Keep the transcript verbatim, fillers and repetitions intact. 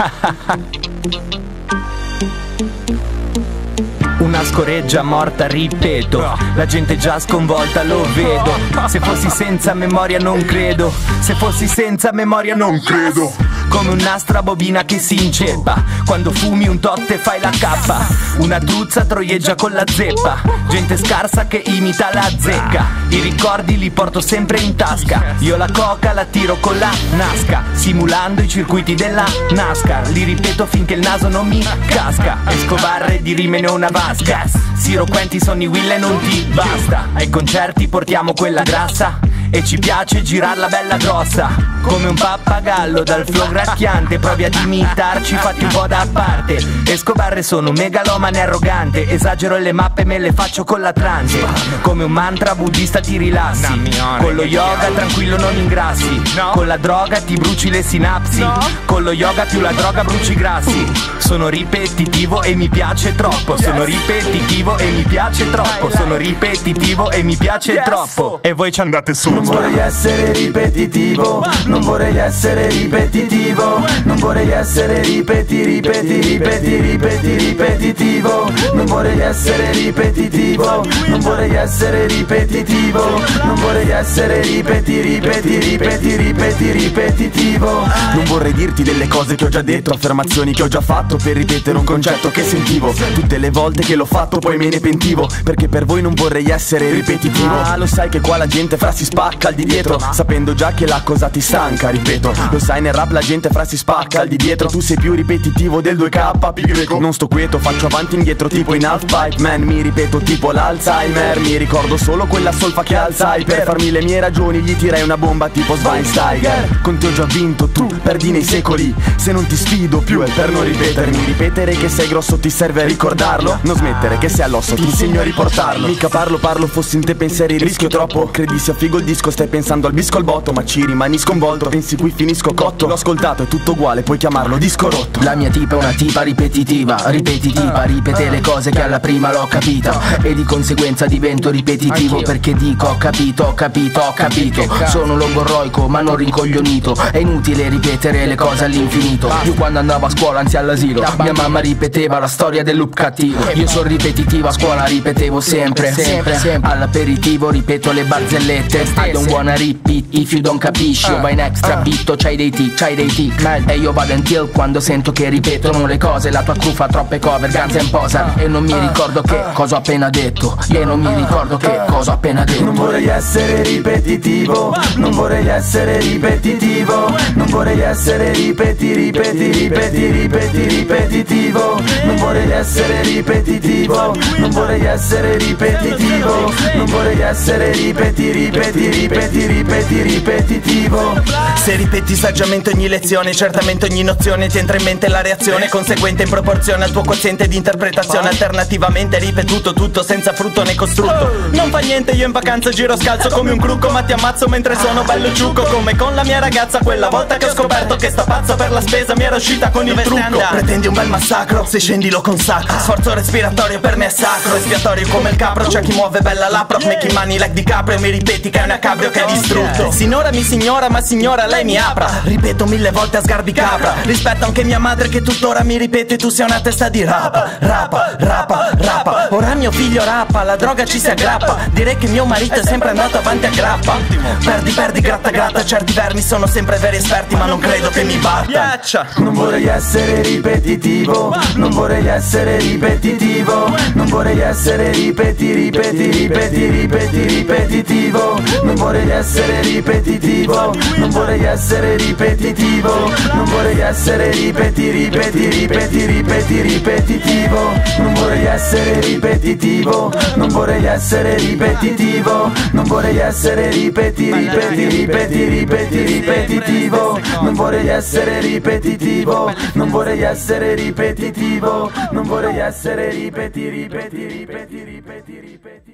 Una scoreggia morta, ripeto. La gente già sconvolta, lo vedo. Se fossi senza memoria non credo. Se fossi senza memoria non credo. Come un'astra bobina che si inceppa. Quando fumi un tot e fai la cappa. Una truzza troieggia con la zeppa. Gente scarsa che imita la zecca. I ricordi li porto sempre in tasca. Io la coca la tiro con la nasca, simulando i circuiti della NASCAR. Li ripeto finché il naso non mi casca. Escobar e di rime ne ho una vasca. Siro Quenti, Sonny Will e non ti basta. Ai concerti portiamo quella grassa e ci piace girarla bella grossa. Come un pappagallo dal flow gracchiante. Provi ad imitarci, fatti un po' da parte. Escobar sono megalomane arrogante. Esagero e le mappe me le faccio con la trance. Come un mantra buddista ti rilassi. Con lo yoga tranquillo non ingrassi. Con la droga ti bruci le sinapsi. Con lo yoga più la droga bruci i grassi. Sono ripetitivo e mi piace troppo. Sono ripetitivo e mi piace troppo. Sono ripetitivo e mi piace troppo. E voi ci andate su. Non vorrei essere ripetitivo, non vorrei essere ripetitivo, non vorrei essere ripeti, ripeti, ripeti, ripeti, ripetitivo. Non vorrei essere ripetitivo, non vorrei essere ripetitivo, non vorrei essere ripeti, ripeti, ripeti, ripeti, ripetitivo. Non vorrei dirti delle cose che ho già detto, affermazioni che ho già fatto per ripetere un concetto che sentivo. Tutte le volte che l'ho fatto poi me ne pentivo, perché per voi non vorrei essere ripetitivo. Ah, lo sai che qua la gente fra si spacca al di dietro, sapendo già che la cosa ti stanca, ripeto. Lo sai, nel rap la gente fra si spacca al di dietro. Tu sei più ripetitivo del due K pi greco. Non sto quieto, faccio avanti e indietro tipo in half pipe man. Mi ripeto tipo l'Alzheimer. Mi ricordo solo quella solfa che alzai. Per farmi le mie ragioni gli tirai una bomba tipo Schweinsteiger. Con te ho già vinto, tu perdi nei secoli. Se non ti sfido più è per non ripetermi. Ripetere che sei grosso ti serve a ricordarlo. Non smettere che sei all'osso, ti insegno a riportarlo. Mica parlo, parlo, fossi in te pensieri, rischio troppo. Credi sia figo il disco, stai pensando al bisco al botto, ma ci rimani sconvolto. Pensi qui finisco cotto. L'ho ascoltato, è tutto uguale, puoi chiamarlo disco rotto. La mia tipa è una tipa ripetitiva, ripetitiva, ripete le cose che alla prima l'ho capita. E di conseguenza divento ripetitivo, perché dico ho capito, ho capito, ho capito. Sono logorroico ma non rincoglionito. È inutile ripetere le cose all'infinito. Io quando andavo a scuola, anzi all'asilo, mia mamma ripeteva la storia del loop cattivo. Io sono ripetitivo, a scuola ripetevo sempre, sempre, sempre. All'aperitivo ripeto le barzellette. I don't wanna repeat if you don't capisci. Io vai in extra beat, c'hai dei tic, c'hai dei tic. E io vado in till quando sento che ripetono le cose. La tua crew fa troppe cover, Guns and Posa. E non mi ricordo che cosa ho appena detto. Io non mi ricordo che cosa ho appena detto. Non vorrei essere ripetitivo, non vorrei essere ripetitivo, non vorrei essere ripeti, ripeti, ripeti, ripeti, ripetitivo. Non vorrei essere ripetitivo, non vorrei essere ripetitivo, non vorrei essere ripeti, ripeti, ripeti, ripeti, ripetitivo. Se ripeti saggiamente ogni lezione, certamente ogni nozione ti entra in mente la reazione conseguente in proporzione al tuo quoziente di interpretazione. Alternativamente ripetuto tutto senza frutto né costrutto. Non fa niente, io in vacanza giro scalzo come un crucco, ma ti ammazzo mentre sono bello ciucco. Come con la mia ragazza quella volta che ho scoperto che sta pazza per la spesa mi era uscita con il trucco. Pretendi un bel massacro, se scendi lo consacro. Sforzo respiratorio per me è sacro, espiatorio come il capro. C'è chi muove bella l'apro, making money like DiCaprio. Mi ripeti che è una cabrio che hai distrutto. Sinora mi signora, ma signora lei mi apra. Ripeto mille volte a sgarbi capra. Rispetto anche mia madre che tuttora mi ripete tu sei una testa di rapa. Rapa, rapa, rapa. Ora mio figlio rappa, la droga ci si aggrappa. Direi che mio marito è sempre andato avanti a grappa. Perdi, perdi, gratta, gratta. Certi vermi sono sempre veri esperti, ma non credo che mi batta. Non vorrei essere ripetitivo, non vorrei essere ripetitivo, non vorrei essere ripeti, ripeti, ripeti, ripeti, ripetitivo. Non vorrei essere ripetitivo, non vorrei essere ripetitivo, non vorrei essere ripeti, ripeti, ripeti, ripeti, ripetitivo. Non vorrei essere ripetitivo, non vorrei essere ripetitivo, non vorrei essere ripeti, ripeti, ripeti, ripeti, ripetitivo. Non vorrei essere ripetitivo, non vorrei essere ripetitivo, non vorrei essere ripeti, ripeti, ripeti, ripeti, ripeti.